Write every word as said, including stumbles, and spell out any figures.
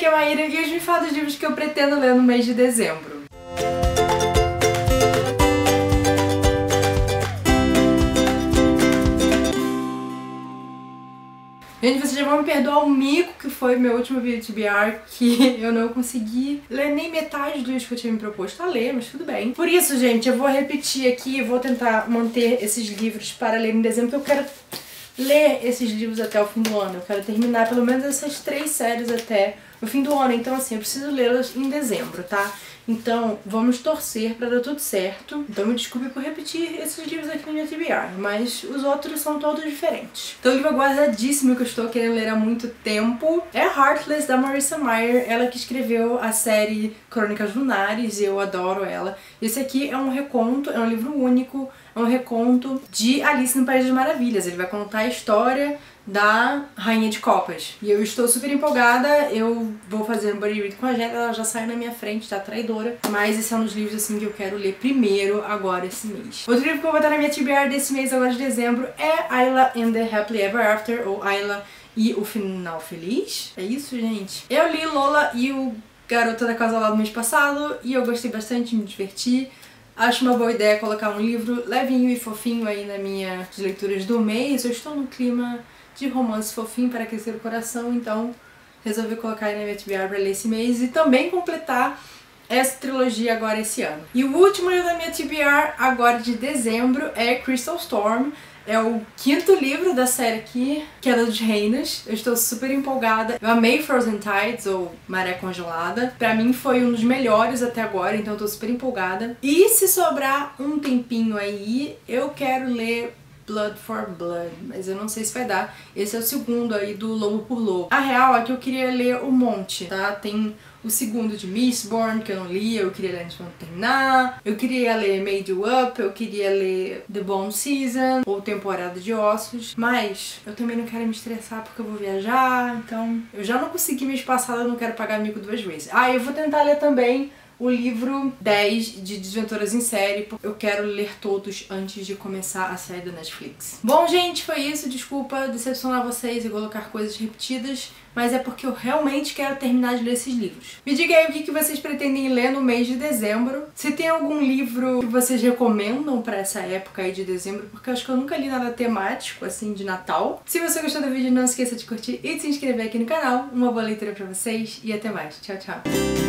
aqui é a Maíra e hoje me fala dos livros que eu pretendo ler no mês de dezembro. Gente, vocês já vão me perdoar o mico que foi meu último vídeo de T B R, que eu não consegui ler nem metade dos livros que eu tinha me proposto a ler, mas tudo bem. Por isso, gente, eu vou repetir aqui, eu vou tentar manter esses livros para ler em dezembro, porque eu quero ler esses livros até o fim do ano. Eu quero terminar pelo menos essas três séries até o fim do ano, então assim, eu preciso lê-las em dezembro, tá? Então, vamos torcer pra dar tudo certo. Então me desculpe por repetir esses livros aqui na minha T B R, mas os outros são todos diferentes. Então o livro aguardadíssimo que eu estou querendo ler há muito tempo é Heartless, da Marissa Meyer, ela que escreveu a série Crônicas Lunares, e eu adoro ela. Esse aqui é um reconto, é um livro único, é um reconto de Alice no País das Maravilhas. Ele vai contar a história da Rainha de Copas. E eu estou super empolgada, eu vou fazer um buddy read com a Jéssica, ela já saiu na minha frente, tá traidora. Mas esse é um dos livros assim que eu quero ler primeiro agora esse mês. Outro livro que eu vou botar na minha T B R desse mês agora de dezembro é Ayla and the Happily Ever After, ou Ayla e o Final Feliz. É isso, gente? Eu li Lola e o Garota da Casa lá no mês passado e eu gostei bastante, me diverti. Acho uma boa ideia colocar um livro levinho e fofinho aí na minha leituras do mês. Eu estou no clima de romance fofinho para aquecer o coração, então resolvi colocar aí na minha T B R para ler esse mês e também completar essa trilogia agora esse ano. E o último livro da minha T B R agora de dezembro é Crystal Storm. É o quinto livro da série aqui, Queda dos Reinos. Eu estou super empolgada. Eu amei Frozen Tides, ou Maré Congelada. Pra mim foi um dos melhores até agora, então eu tô super empolgada. E se sobrar um tempinho aí, eu quero ler Blood for Blood, mas eu não sei se vai dar. Esse é o segundo aí do Lobo por Lobo. A real é que eu queria ler um monte, tá? Tem o segundo de Mistborn, que eu não li, eu queria ler antes de terminar. Eu queria ler Made You Up, eu queria ler The Bone Season, ou Temporada de Ossos. Mas eu também não quero me estressar porque eu vou viajar, então eu já não consegui mês passado, eu não quero pagar amigo duas vezes. Ah, eu vou tentar ler também o livro dez de Desventuras em Série, porque eu quero ler todos antes de começar a série da Netflix. Bom, gente, foi isso. Desculpa decepcionar vocês e colocar coisas repetidas, mas é porque eu realmente quero terminar de ler esses livros. Me diga aí o que vocês pretendem ler no mês de dezembro. Se tem algum livro que vocês recomendam pra essa época aí de dezembro, porque eu acho que eu nunca li nada temático, assim, de Natal. Se você gostou do vídeo, não esqueça de curtir e de se inscrever aqui no canal. Uma boa leitura pra vocês e até mais. Tchau, tchau.